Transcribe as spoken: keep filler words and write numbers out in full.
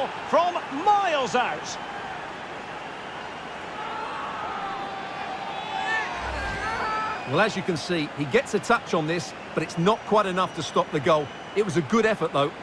ball from miles out. Well, as you can see, he gets a touch on this, but it's not quite enough to stop the goal. It was a good effort, though.